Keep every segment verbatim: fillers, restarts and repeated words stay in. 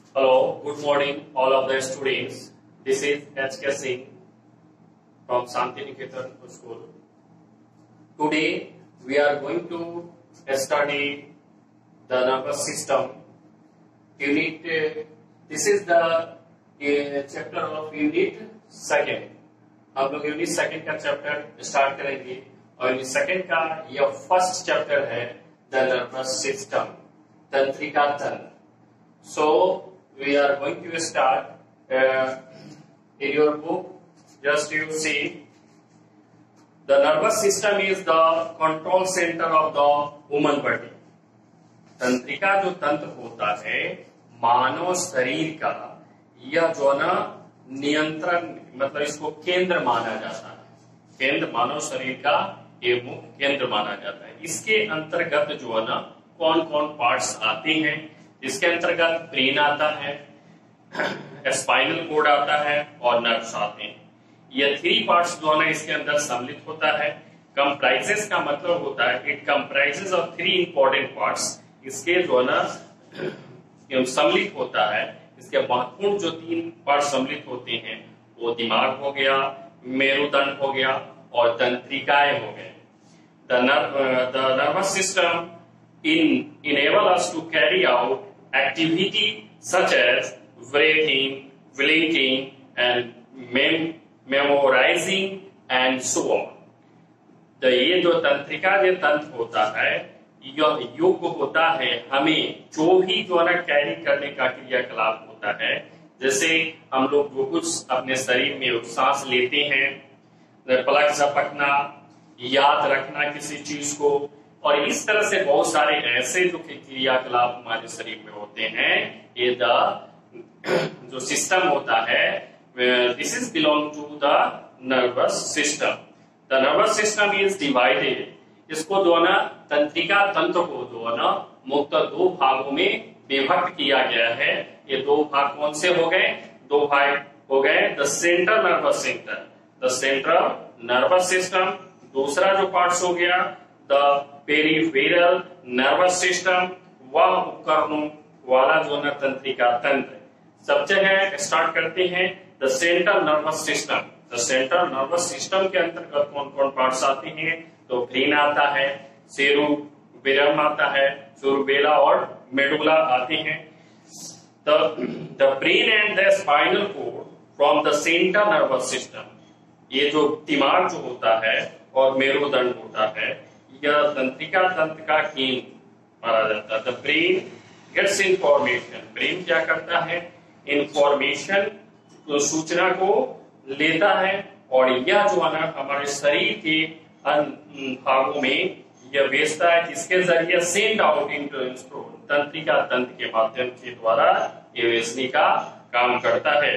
Hello, good morning, all of the students. This is H K Singh from Santiniketan School. Today, we are going to study the nervous system. Unit. Uh, this is the uh, chapter of unit second. हम लोग unit second का chapter start करेंगे और unit second का यह first chapter है the nervous system, तंत्रिका तंत्र. So we are going to start in your book. Just you see the nervous system is the control centre of the human body. तंत्रिका जो तंत्र होता है मानव शरीर का, यह जो ना नियंत्रण मतलब इसको केंद्र माना जाता है. केंद्र मानव शरीर का ये मुख्य केंद्र माना जाता है. इसके अंतर्गत जो है ना कौन कौन पार्ट्स आते हैं. इसके अंतर्गत ब्रेन आता है, स्पाइनल कोड आता है और नर्व्स आते हैं. ये थ्री पार्ट्स जो है ना इसके अंदर सम्मिलित होता है. कंप्राइजेस का मतलब होता है it comprises of three important parts. इसके जो है ना सम्मिलित होता है. इसके महत्वपूर्ण जो तीन पार्ट सम्मिलित होते हैं वो दिमाग हो गया, मेरुदंड हो गया और तंत्रिकाएं हो गए. The nervous system in enable us to carry out activity such as breathing, blinking and memorising and so on. तो ये जो तंत्रिका जो तंत्र होता है यह योग्य होता है हमें जो भी जो है कैरी करने का क्रियाकलाप होता है. जैसे हम लोग जो कुछ अपने शरीर में सांस लेते हैं, पलक झपकना, याद रखना किसी चीज को, और इस तरह से बहुत सारे ऐसे जो क्रियाकलाप हमारे शरीर में होते हैं, ये द जो सिस्टम होता है this is belong to the nervous system. The nervous system is divided. इसको जो है ना तंत्रिका तंत्र को जो है ना मुख्यतः दो भागों में विभक्त किया गया है. ये दो भाग कौन से हो गए? दो भाग हो गए the central nervous centre, the central nervous system. दूसरा जो पार्ट्स हो गया द पेरिफेरल नर्वस सिस्टम, वह उपकरणों वाला जो ना तंत्रिका तंत्र. सब जगह स्टार्ट करते हैं the central nervous system. The central nervous system के अंतर्गत कौन कौन पार्ट्स आते हैं? तो ब्रेन आता है, सेरुबेलम आता है, सेरुबेला और मेडुला आते हैं. The brain and the spinal cord from the central nervous system. ये जो दिमाग जो होता है और मेरुदंड होता है यह तंत्रिका तंत्र का केंद्र माना जाता है. The brain gets information. Brain क्या करता है? इंफॉर्मेशन तो सूचना को लेता है और यह जो है ना हमारे शरीर के भागों में यह भेजता है. किसके जरिए? सेंड आउट इनटू तंत्रिका तंत्र के माध्यम के द्वारा ये भेजने का काम करता है.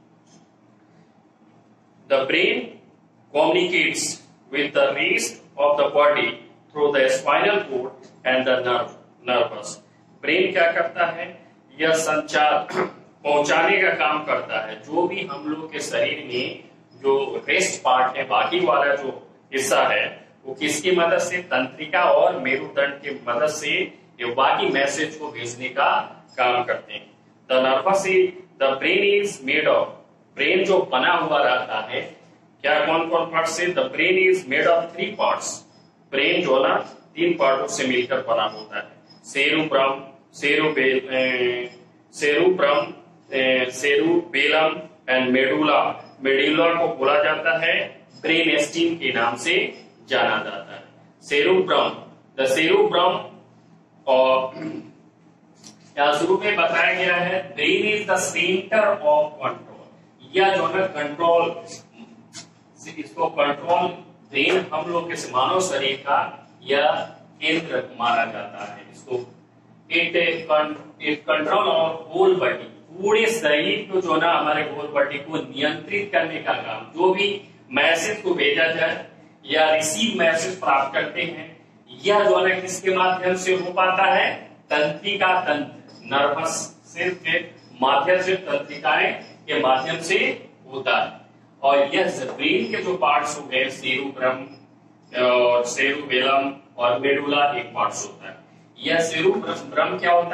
The brain communicates with the rest of the body through the spinal cord and the nerve nerves. Brain क्या करता है? यह संचार पहुंचाने का काम करता है. जो भी हम लोग के शरीर में जो रेस्ट पार्ट है, बाकी वाला जो हिस्सा है, वो किसकी मदद से? तंत्रिका और मेरुदंड की मदद से ये बाकी मैसेज को भेजने का काम करते हैं. The nervous the brain is made of. Brain जो बना हुआ रहता है क्या कौन कौन पार्ट से? The brain is made of three parts. Brain जो ना तीन पार्टों से मिलकर बना होता है. Cerebrum, cerebel cerebrum cerebellum and medulla. Medulla को बोला जाता है ब्रेन स्टीम के नाम से जाना जाता है. सेरुब्रम, द सेरुब्रम और यहाँ शुरू में बताया गया है brain is the centre of control. यह जो है कंट्रोल, इसको कंट्रोल ब्रेन हम लोग के मानव शरीर का यह केंद्र माना जाता है. इसको इट इट कंट्रोल और होल बॉडी. पूरे शरीर को जो ना हमारे होल बॉडी को नियंत्रित करने का काम, जो भी मैसेज को भेजा जाए या रिसीव मैसेज प्राप्त करते हैं, यह जो है किसके माध्यम से हो पाता है? तंत्रिका तंत्र, नर्वस सिस्टम के माध्यम से, तंत्रिकाएं के माध्यम से होता है. और यह ब्रेन के जो पार्ट्स हो गए सेरुब्रम और सेरुबेलम और मेडुला एक पार्ट्स होता है. यह सेरुब्रम क्या होता है?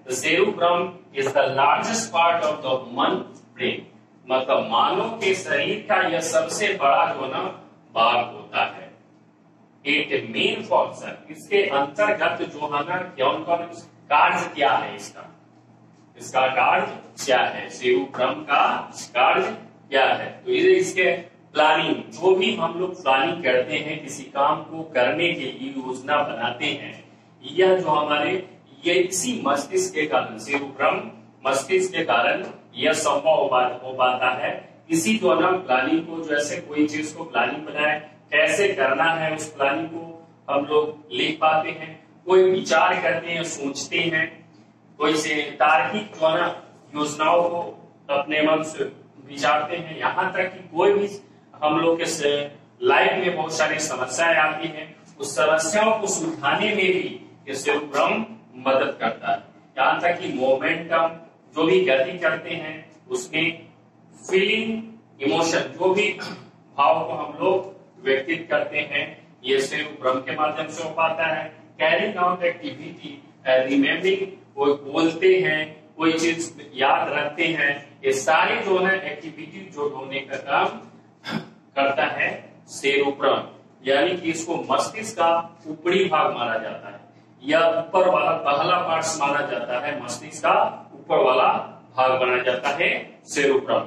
The cerebrum is the largest part of the human brain, मतलब मानव के शरीर का यह सबसे बड़ा जो ना भाग होता है। इट मेन फंक्शन, इसके अंतर्गत जो है ना कौन कौन कार्य क्या है, इसका इसका कार्य क्या है, सेरुब्रम का कार्य क्या है। तो ये इसके प्लानिंग, जो भी हम लोग प्लानिंग करते हैं किसी काम को करने के लिए योजना बनाते हैं, यह जो हमारे ये इसी मस्तिष्क के कारण, सेरुब्रम मस्तिष्क के कारण यह संभव हो पाता है। इसी जो ना प्लानिंग को, जैसे कोई चीज को प्लानिंग बनाए, कैसे करना है उस प्लानिंग को हम लोग लिख पाते हैं। कोई विचार करते हैं, सोचते हैं, कोई से तार्किक जो ना योजनाओं को अपने मन से विचारते हैं। यहाँ तक कि कोई भी हम लोग के लाइफ में बहुत सारी समस्याएं आती हैं, उस समस्याओं को सुलझाने में भी ये सेरुब्रम मदद करता है। यहाँ तक कि मोमेंटम, जो भी गति करते हैं उसमें फीलिंग, इमोशन, जो भी भाव को हम लोग व्यक्तित करते हैं, ये सेरुब्रम के माध्यम से हो पाता है। कैरिंग आउट एक्टिविटी, रिमेम्बरिंग, कोई बोलते हैं, कोई चीज याद रखते हैं, ये सारे जो है एक्टिविटी जो होने का काम करता है सेरुब्रम, यानी कि इसको मस्तिष्क का ऊपरी भाग माना जाता है, या ऊपर वाला पहला पार्ट माना जाता है। मस्तिष्क का ऊपर वाला भाग माना जाता है cerebrum.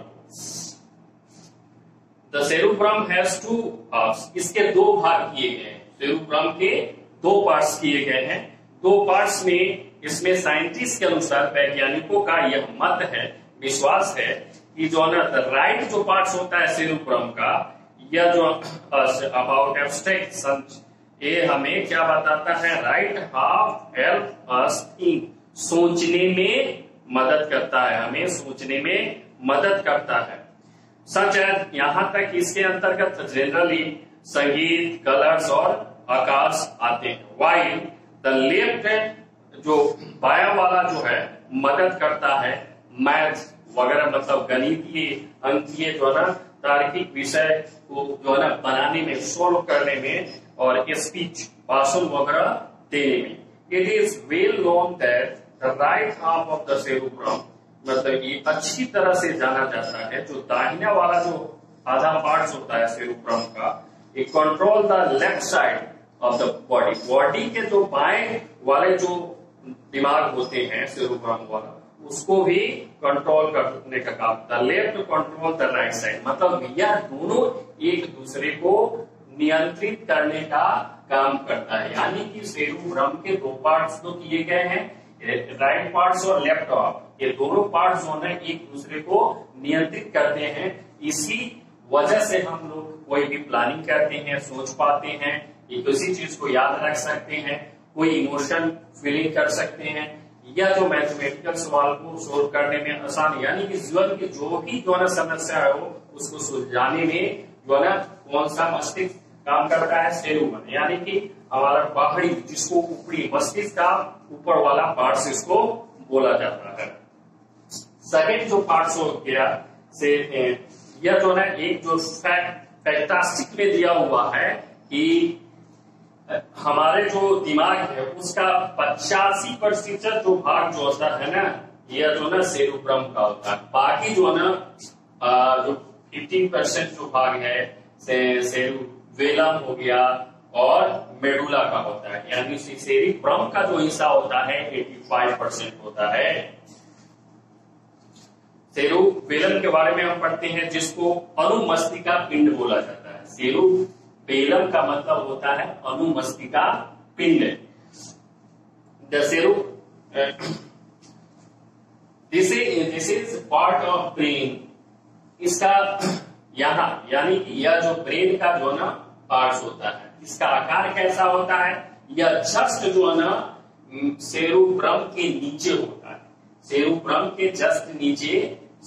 The cerebrum has two parts, इसके दो भाग किए गए हैं। सेरुब्रम के दो पार्ट्स किए गए हैं। दो पार्ट्स में, इसमें साइंटिस्ट के अनुसार, वैज्ञानिकों का यह मत है, विश्वास है कि जो ना राइट जो पार्ट्स होता है सेरुब्रम का, यह जो अबाउट एब्स्ट्रैक्ट, ये हमें क्या बताता है, right half help us in, सोचने में मदद करता है, हमें सोचने में मदद करता है। सच है, यहां तक इसके अंतर्गत जनरली संगीत, कलर्स और आकाश आते हैं। वाइल द लेफ्ट जो बाया वाला जो है मदद करता है मैथ वगैरह, मतलब गणितीय, अंकीय जो है ना तार्किक विषय को जो है ना बनाने में, सोल्व करने में, और स्पीच, भाषण वगैरह देने में। It is well known that the right half of the cerebrum, मतलब ये अच्छी तरह से जाना जाता है, जो दाहिना वाला जो आधा पार्ट होता है सेरुब्रम का, it control the left side of the body. Body के जो बाएं वाले जो दिमाग होते हैं सेरुब्रम वाला, उसको भी कंट्रोल करने का काम। The left control the right side, मतलब यह दोनों एक दूसरे को नियंत्रित करने का काम करता है। यानी कि सेरुब्रम के दो पार्ट्स तो किए गए हैं, राइट पार्ट्स और लेफ्ट पार्ट, ये दोनों पार्ट्स जो है एक दूसरे को नियंत्रित करते हैं। इसी वजह से हम लोग कोई भी प्लानिंग करते हैं, सोच पाते हैं, किसी चीज को याद रख सकते हैं, कोई इमोशन फीलिंग कर सकते हैं, या जो मैथमेटिकल सवाल को सोल्व करने में आसान, यानी कि जीवन की जो भी जो है समस्या है वो उसको सुलझाने में जो है कौन सा मस्तिष्क काम करता है, सेरुब्रम, यानी कि हमारा बाहरी, जिसको ऊपरी मस्तिष्क का ऊपर वाला पार्ट इसको बोला जाता है। सेकेंड जो पार्ट हो गया से यह जो है एक जो फैक्टास्टिक में दिया हुआ है कि हमारे जो दिमाग है उसका पचासी प्रतिशत जो भाग जो होता है ना, यह जो ना सेरुब्रम का होता है। बाकी जो है ना जो फिफ्टीन परसेंट जो भाग है से सेरुबेलम हो गया और मेडुला का होता है, यानी सेरुब्रम का जो हिस्सा होता है पचासी परसेंट होता है। सेरुबेलम के बारे में हम पढ़ते हैं, जिसको अनुमस्तिका पिंड बोला जाता है। सेरुबेलम का मतलब होता है अनुमस्तिका पिंड। The cere this is this is part of brain, इसका यहाँ यानी कि यह जो ब्रेन का जो ना पार्ट होता है, इसका आकार कैसा होता है, यह जस्ट जो है ना सेरुब्रम के नीचे होता है। सेरुब्रम के जस्ट नीचे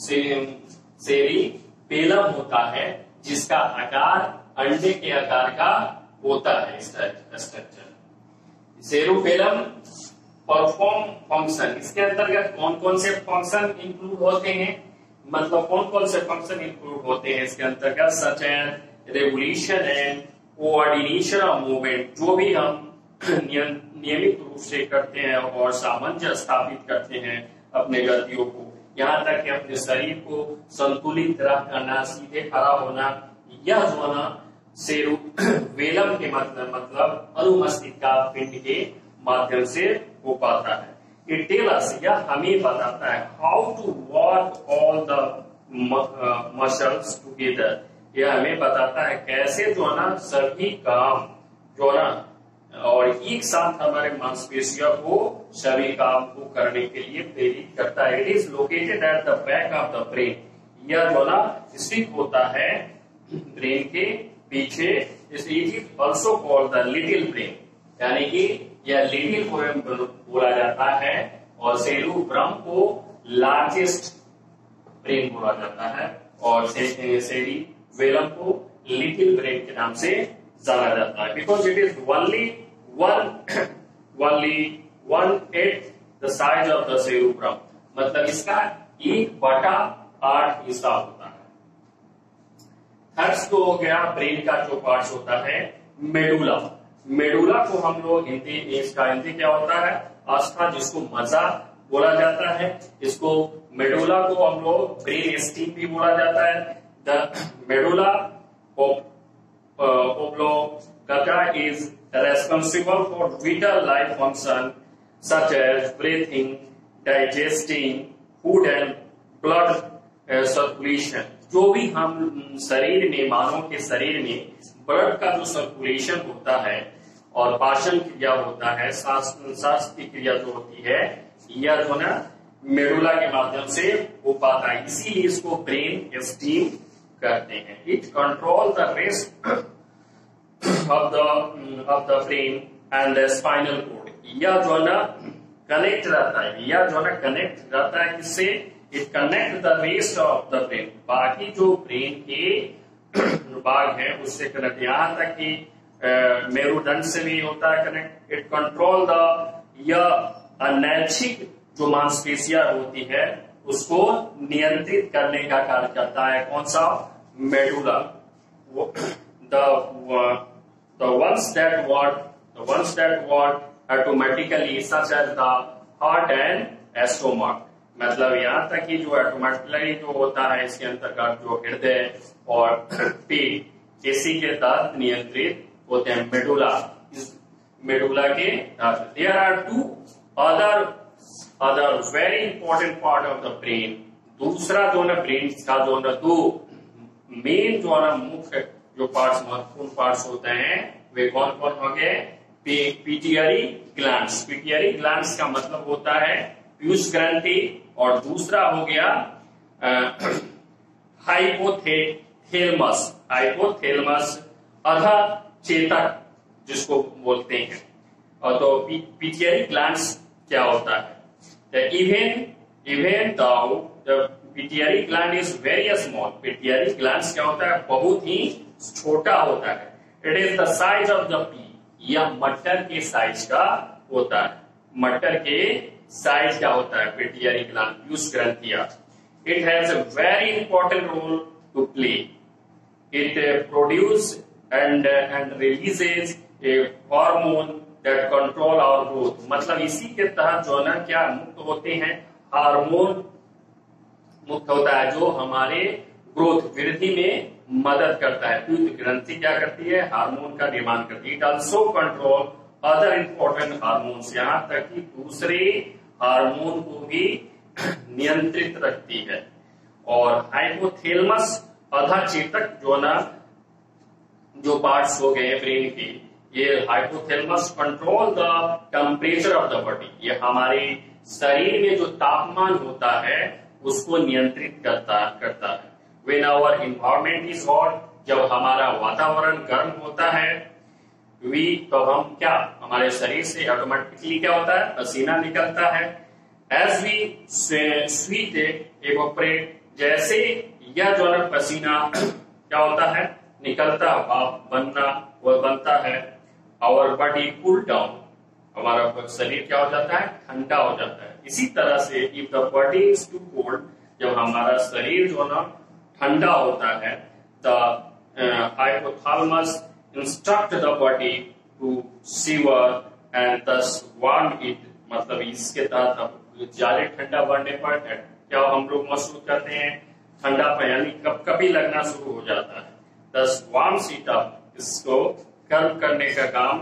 सेरिबेलम होता है, जिसका आकार अंडे के आकार का होता है स्ट्रक्चर। सेरुबेलम परफॉर्म फंक्शन, इसके अंतर्गत कौन कौन से फंक्शन इंक्लूड होते हैं, मतलब कौन कौन से फंक्शन इंक्लूड होते हैं इसके अंतर्गत, such and regulation and coordination of movement, जो भी हम नियमित रूप से करते हैं और सामंजस्य स्थापित करते हैं अपने गतियों को, यहाँ तक कि अपने शरीर को संतुलित रखना, सीधे खड़ा होना, यह जो है ना सेरुवेलम के मतलब मतलब अनुमस्तिष्का पिंड के माध्यम से हो पाता है। इट टेल अस, यह हमें बताता है how to work all the muscles together, यह हमें बताता है कैसे जो है ना सभी काम जो है ना और एक साथ हमारे मांसपेशियों को सभी काम को करने के लिए प्रेरित करता है। It is located at the back of the brain, यह जो ना स्थित होता है ब्रेन के पीछे। It is also called the little brain, यानी कि यह लिटिल ब्रेन बोला जाता है और सेरुब्रम को लार्जेस्ट ब्रेन बोला जाता है और सेरिबेलम को लिटिल ब्रेन के नाम से जाना जाता है। Because it is only one only one eight the size of the cerebrum, मतलब इसका एक बटा आठ हिस्सा होता है। थर्ड तो हो गया ब्रेन का जो पार्ट होता है मेडुला। मेडुला को हम लोग हिंदी, इसका हिंदी क्या होता है आस्था, जिसको मजा बोला जाता है। इसको मेडुला को हम लोग ब्रेन स्टीम भी बोला जाता है। The medulla oblongata is responsible for vital life function such as breathing, digesting food and blood uh, circulation। जो भी हम शरीर में, मानव के शरीर में ब्लड का जो सर्कुलेशन होता है और पाचन क्रिया होता है, सांस की क्रिया जो होती है, यह जो ना मेडुला के माध्यम से हो पाता है, इसीलिए इसको ब्रेन स्टीम कहते हैं। It control the rest of the of the brain and the spinal cord, यह जो ना कनेक्ट रहता है, यह जो ना कनेक्ट रहता है किससे, it connect the rest of the brain, बाकी जो ब्रेन के भाग है उससे कनेक्ट, यहाँ तक कि मेरुदंड से भी होता है कनेक्ट। इट कंट्रोल द, यह अनैच्छिक जो मांसपेशियां होती है उसको नियंत्रित करने का कार्य करता है। कौन सा, medulla. The the ones that work the ones that work automatically such as the heart and stomach, मतलब यहाँ तक कि जो ऑटोमेटिकली जो होता है इसके अंतर्गत जो हृदय और पेट इसी के तहत नियंत्रित होते हैं मेडुला, इस मेडुला के तहत। There are two other other very important part of the brain, दूसरा जो ना ब्रेन का जो ना दो मेन जो ना मुख्य जो पार्ट्स, महत्वपूर्ण पार्ट्स होते हैं वे कौन कौन हो गए, पिट्यूटरी ग्लैंड्स। पिट्यूटरी ग्लैंड्स का मतलब होता है पीयूष ग्रंथि, और दूसरा हो गया हाइपोथैलेमस, हाइपोथैलेमस अधा चेतक जिसको बोलते हैं। और तो पिट्यूटरी ग्लैंड्स क्या होता है, even even though the pituitary gland is very small, pituitary glands क्या होता है, बहुत ही छोटा होता है। It is the size of the pea, यह मटर के साइज का होता है, मटर के साइज का होता है पिट्यूटरी ग्लैंड, पीयूष ग्रंथियां। It has a very important role to play, it produce and and releases a hormone that control our growth, मतलब इसी के तहत जो ना क्या मुक्त होते हैं, हार्मोन मुक्त होता है जो हमारे ग्रोथ, वृद्धि में मदद करता है। पीयूष ग्रंथि क्या करती है, हार्मोन का निर्माण करती है। It also control other important hormones, यहाँ तक कि दूसरे हार्मोन को भी नियंत्रित रखती है। और हाइपोथैलेमस अधा चेतक जो ना जो पार्ट्स हो गए ब्रेन के, ये hypothalamus control the temperature of the body, ये हमारे शरीर में जो तापमान होता है उसको नियंत्रित करता करता है। When our environment is hot, जब हमारा वातावरण गर्म होता है, वी तो हम क्या, हमारे शरीर से ऑटोमेटिकली क्या होता है, पसीना निकलता है। एज वी स्वीट इवेपोरेट, जैसे यह जो है पसीना क्या होता है, निकलता, भाप बनना वो बनता है। आवर बॉडी कूल डाउन, हमारा शरीर क्या हो जाता है, ठंडा हो जाता है। इसी तरह से if the body is too cold, जब हमारा शरीर जो ना ठंडा होता है, the hypothalamus instruct the body to shiver and thus warm it, मतलब इसके तहत ज्यादा ठंडा बढ़ने पर क्या हम लोग महसूस करते हैं, ठंडा यानी कब कभी लगना शुरू हो जाता है। thus warms it up, इसको गर्म करने का काम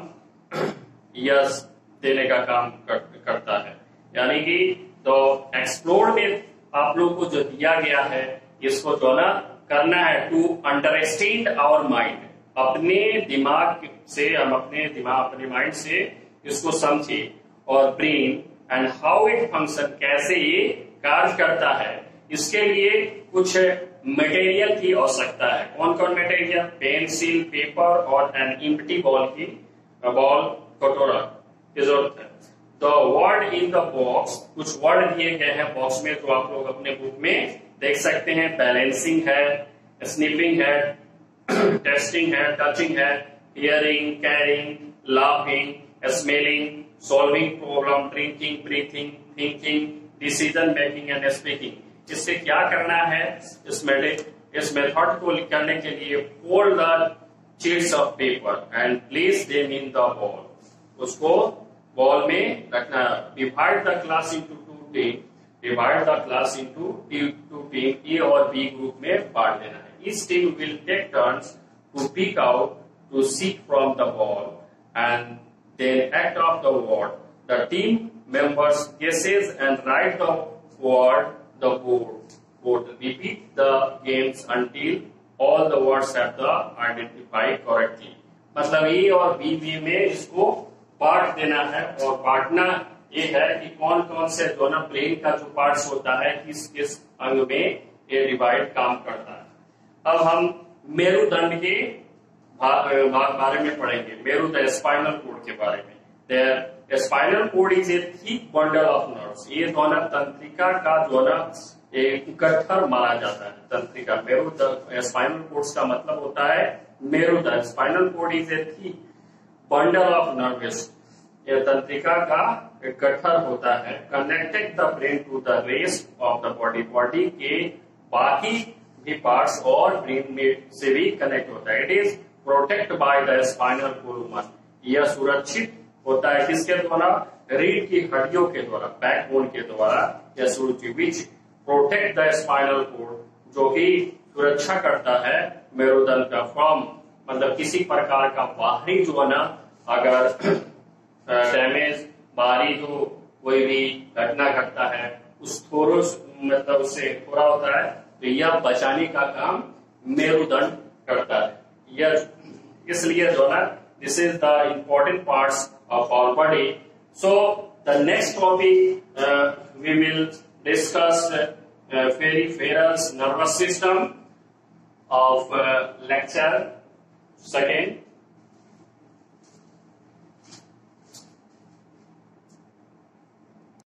यस देने का काम कर, करता है। यानी कि तो एक्सप्लोर में आप लोग को जो दिया गया है इसको जो ना करना है टू अंडरस्टैंड आवर माइंड, अपने दिमाग से हम अपने दिमाग अपने माइंड से इसको समझे, और brain and how it function, कैसे ये कार्य करता है। इसके लिए कुछ मटेरियल की आवश्यकता है। कौन कौन मटेरियल? पेंसिल, पेपर और एन एम्प्टी बॉल की बॉल कटोरा की जरूरत है। The word in the box, कुछ वर्ड दिए गए हैं बॉक्स में, तो आप लोग अपने बुक में देख सकते हैं। बैलेंसिंग है, स्निपिंग है, टेस्टिंग है, टचिंग है, hearing, caring, laughing, smelling, solving problem, drinking, breathing, thinking, decision making and speaking. इससे क्या करना है, इस इस मेथड को करने के लिए fold the sheets of paper and place them in the bowl, उसको बॉल में रखना। Divide the class into two team, divide the class into two team, A और बी ग्रुप में बांट देना है। Each team will take turns to peek out to seek from the ball and then act off the word. The team members guesses and write the word the board. Board. Repeat the games until all the words have the identified correctly. मतलब ए और B B में इसको बांट देना है, और बांटना ये है कि कौन कौन से दोनों ब्रेन का जो पार्ट्स होता है किस किस अंग में ये डिवाइड काम करता है। अब हम मेरुदंड के बारे में पढ़ेंगे, मेरुदंड स्पाइनल कोड के बारे में। There spinal cord is a thick bundle of nerves, ये दोनों तंत्रिका का जो ना एक गट्ठर माना जाता है। तंत्रिका मेरुदंड स्पाइनल कोड का मतलब होता है मेरुदंड। Spinal cord is a thick bundle of nerves, ये तंत्रिका का एक गट्ठर होता है। Connected the brain to the rest of the body, body के बाकी पार्ट्स और ब्रेन में से भी कनेक्ट होता है। It is protect by the spinal column, यह सुरक्षित होता है किसके द्वारा? रीढ़ की हड्डियों के द्वारा, बैकबोन के द्वारा यह सुरक्षित, which protect the spinal cord, जो कि सुरक्षा करता है मेरुदंड का फ्रॉम, मतलब किसी प्रकार का बाहरी जो है ना अगर डैमेज, बाहरी जो कोई भी घटना घटता है उस थोड़ा मतलब उससे थोड़ा होता है, तो यह बचाने का काम मेरुदंड करता है। यह इसलिए जो है this is the important parts of our body. So the next topic we will discuss peripheral nervous system of lecture second.